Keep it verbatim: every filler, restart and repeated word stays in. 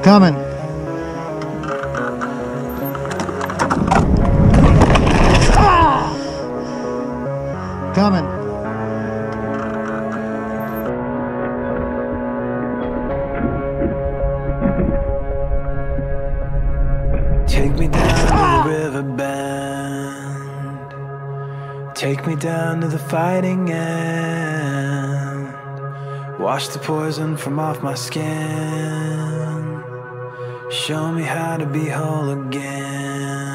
Coming. Coming. Take me down to the riverbend. Take me down to the fighting end. Wash the poison from off my skin. Show me how to be whole again.